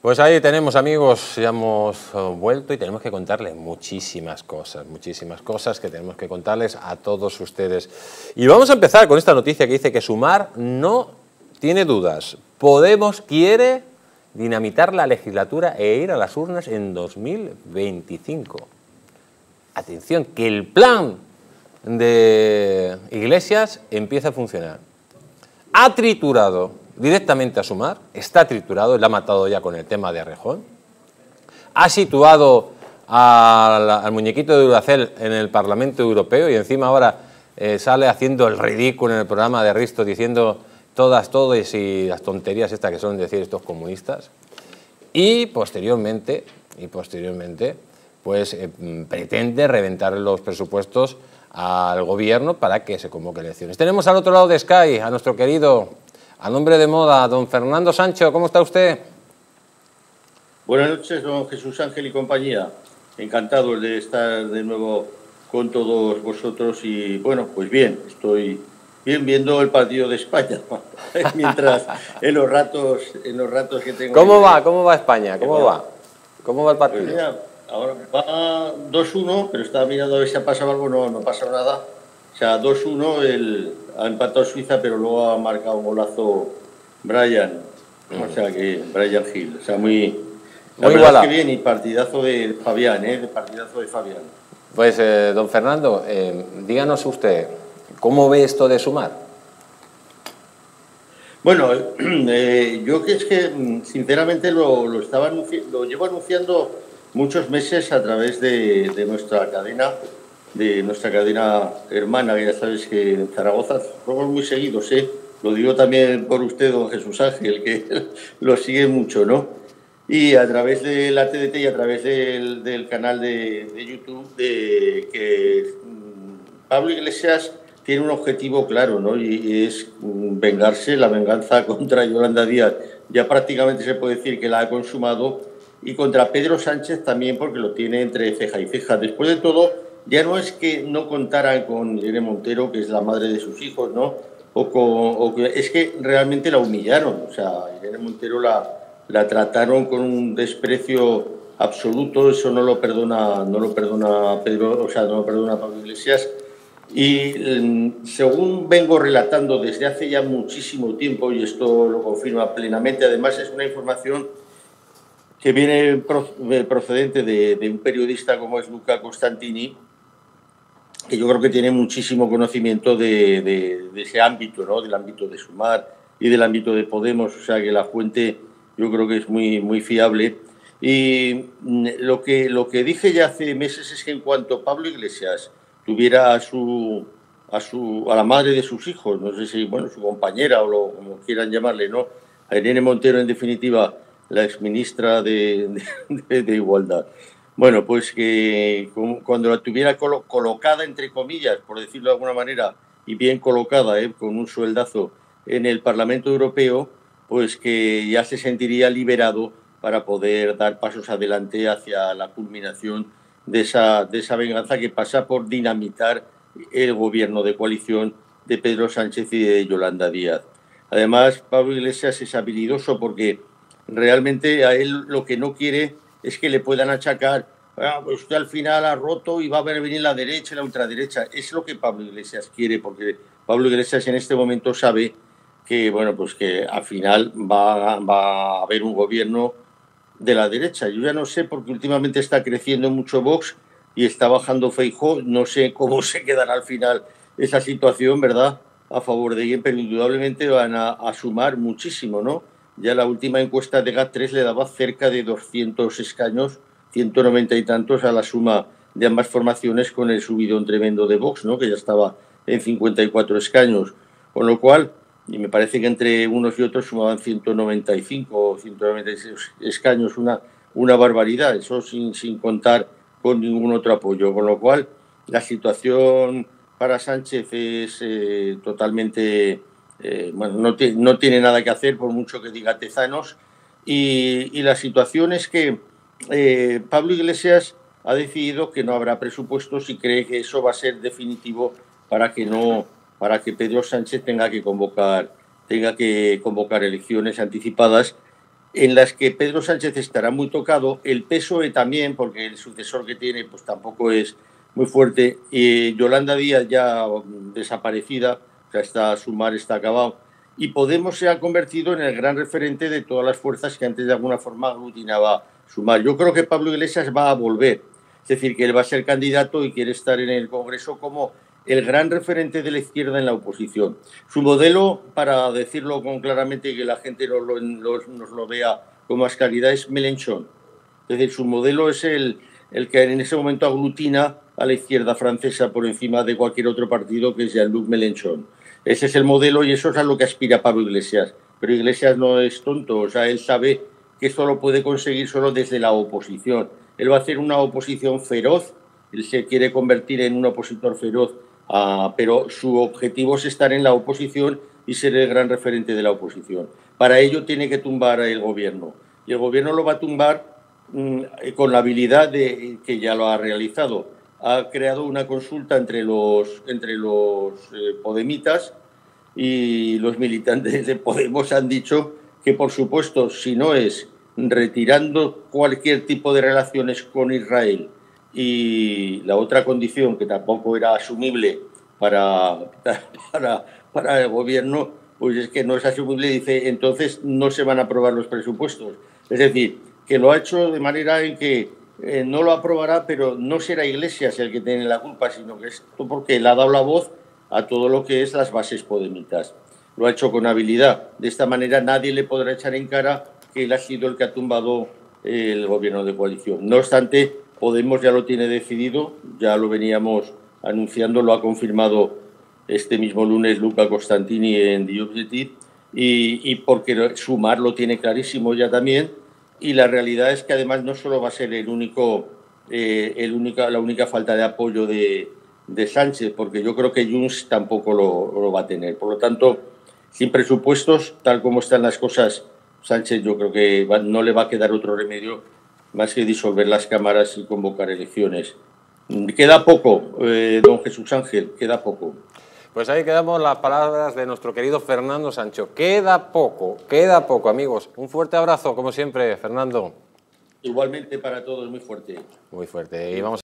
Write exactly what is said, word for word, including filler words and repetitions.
Pues ahí tenemos, amigos, ya hemos vuelto y tenemos que contarles muchísimas cosas, muchísimas cosas que tenemos que contarles a todos ustedes. Y vamos a empezar con esta noticia que dice que Sumar no tiene dudas. Podemos quiere dinamitar la legislatura e ir a las urnas en dos mil veinticinco. Atención, que el plan de Iglesias empieza a funcionar. Ha triturado directamente a Sumar, está triturado, le ha matado ya con el tema de Errejón, ha situado al, al muñequito de Duracell en el Parlamento Europeo y encima ahora eh, sale haciendo el ridículo en el programa de Risto diciendo todas, todas y las tonterías estas que son decir estos comunistas, y posteriormente, y posteriormente pues eh, pretende reventar los presupuestos al gobierno para que se convoquen elecciones. Tenemos al otro lado de Sky a nuestro querido, a nombre de moda, don Fernando Sancho. ¿Cómo está usted? Buenas noches, don Jesús Ángel y compañía. Encantado de estar de nuevo con todos vosotros y, bueno, pues bien, estoy bien viendo el partido de España, mientras en los ratos, en los ratos que tengo... ¿Cómo va? ¿Cómo va España? ¿Cómo va? ¿Cómo va el partido? Pues mira, ahora va dos uno, pero estaba mirando a ver si ha pasado algo, no, no pasa nada. O sea, dos uno, el, ha empatado Suiza, pero luego ha marcado un golazo Brian, o sea que Brian Hill, o sea, muy... La muy verdad igualado. es que bien, y partidazo de Fabián, ¿eh? De partidazo de Fabián. Pues, eh, don Fernando, eh, díganos usted, ¿cómo ve esto de Sumar? Bueno, eh, yo que es que, sinceramente, lo, lo, estaba lo llevo anunciando muchos meses a través de, de nuestra cadena, de nuestra cadena hermana, que ya sabes que en Zaragoza somos muy seguidos, ¿eh? Lo digo también por usted, don Jesús Ángel, que lo sigue mucho, ¿no? Y a través de la T D T y a través del, del canal de, de YouTube, de que Pablo Iglesias tiene un objetivo claro, ¿no? Y, y es vengarse, la venganza contra Yolanda Díaz. Ya prácticamente se puede decir que la ha consumado, y contra Pedro Sánchez también, porque lo tiene entre ceja y ceja. Después de todo, ya no es que no contaran con Irene Montero, que es la madre de sus hijos, ¿no? O, con, o que, es que realmente la humillaron. O sea, Irene Montero la, la trataron con un desprecio absoluto. Eso no lo perdona, no lo perdona Pedro, o sea, no lo perdona Pablo Iglesias. Y según vengo relatando desde hace ya muchísimo tiempo, y esto lo confirma plenamente, además es una información que viene procedente de, de un periodista como es Luca Costantini, que yo creo que tiene muchísimo conocimiento de, de, de ese ámbito, ¿no? Del ámbito de Sumar y del ámbito de Podemos, o sea que la fuente yo creo que es muy, muy fiable. Y lo que, lo que dije ya hace meses es que en cuanto Pablo Iglesias tuviera a su, a su a la madre de sus hijos, no sé si, bueno, su compañera o lo, como quieran llamarle, ¿no? A Irene Montero, en definitiva, la exministra de, de, de Igualdad. Bueno, pues que cuando la tuviera colo, colocada, entre comillas, por decirlo de alguna manera, y bien colocada, ¿eh? Con un sueldazo en el Parlamento Europeo, pues que ya se sentiría liberado para poder dar pasos adelante hacia la culminación de esa, de esa venganza que pasa por dinamitar el gobierno de coalición de Pedro Sánchez y de Yolanda Díaz. Además, Pablo Iglesias es habilidoso porque realmente a él lo que no quiere es que le puedan achacar, ah, pues usted al final ha roto y va a venir la derecha y la ultraderecha. Es lo que Pablo Iglesias quiere, porque Pablo Iglesias en este momento sabe que, bueno, pues que al final va, va a haber un gobierno de la derecha. Yo ya no sé, porque últimamente está creciendo mucho Vox y está bajando Feijóo, no sé cómo se quedará al final esa situación, ¿verdad?, a favor de ella, pero indudablemente van a, a sumar muchísimo, ¿no? Ya la última encuesta de GAT tres le daba cerca de doscientos escaños, ciento noventa y tantos a la suma de ambas formaciones, con el subidón tremendo de Vox, ¿no?, que ya estaba en cincuenta y cuatro escaños, con lo cual, y me parece que entre unos y otros sumaban ciento noventa y cinco o ciento noventa y seis escaños, una, una barbaridad, eso sin, sin contar con ningún otro apoyo, con lo cual la situación para Sánchez es eh, totalmente, eh, bueno, no, te, no tiene nada que hacer por mucho que diga Tezanos, y, y la situación es que eh, Pablo Iglesias ha decidido que no habrá presupuestos y cree que eso va a ser definitivo para que no para que Pedro Sánchez tenga que convocar tenga que convocar elecciones anticipadas, en las que Pedro Sánchez estará muy tocado, el P S O E también, porque el sucesor que tiene pues tampoco es muy fuerte, y Yolanda Díaz ya desaparecida, o sea, está, Sumar está acabado, y Podemos se ha convertido en el gran referente de todas las fuerzas que antes de alguna forma aglutinaba Sumar. Yo creo que Pablo Iglesias va a volver, es decir, que él va a ser candidato y quiere estar en el Congreso como el gran referente de la izquierda en la oposición. Su modelo, para decirlo con claramente y que la gente nos lo, nos lo vea con más claridad, es Mélenchon. Es decir, su modelo es el, el que en ese momento aglutina a la izquierda francesa por encima de cualquier otro partido, que es Jean-Luc Mélenchon. Ese es el modelo y eso es a lo que aspira Pablo Iglesias. Pero Iglesias no es tonto, o sea, él sabe que esto lo puede conseguir solo desde la oposición. Él va a hacer una oposición feroz, él se quiere convertir en un opositor feroz, uh, pero su objetivo es estar en la oposición y ser el gran referente de la oposición. Para ello tiene que tumbar el gobierno. Y el gobierno lo va a tumbar mmm, con la habilidad de que ya lo ha realizado. Ha creado una consulta entre los, entre los eh, podemitas y los militantes de Podemos han dicho que, por supuesto, si no es retirando cualquier tipo de relaciones con Israel y la otra condición, que tampoco era asumible para, para, para el gobierno, pues es que no es asumible, dice, entonces no se van a aprobar los presupuestos. Es decir, que lo ha hecho de manera en que eh, no lo aprobará, pero no será Iglesias el que tiene la culpa, sino que es porque le ha dado la voz a todo lo que es las bases podemitas. Lo ha hecho con habilidad. De esta manera nadie le podrá echar en cara que él ha sido el que ha tumbado el gobierno de coalición. No obstante, Podemos ya lo tiene decidido, ya lo veníamos anunciando, lo ha confirmado este mismo lunes Luca Costantini en The Objective, y, y porque Sumar lo tiene clarísimo ya también, y la realidad es que además no solo va a ser el único, eh, el única, la única falta de apoyo de, de Sánchez, porque yo creo que Junts tampoco lo, lo va a tener. Por lo tanto, sin presupuestos, tal como están las cosas, Sánchez yo creo que va, no le va a quedar otro remedio más que disolver las cámaras y convocar elecciones. Queda poco, eh, don Jesús Ángel, queda poco. Pues ahí quedamos las palabras de nuestro querido Fernando Sancho. Queda poco, queda poco, amigos. Un fuerte abrazo, como siempre, Fernando. Igualmente para todos, muy fuerte. Muy fuerte. Y vamos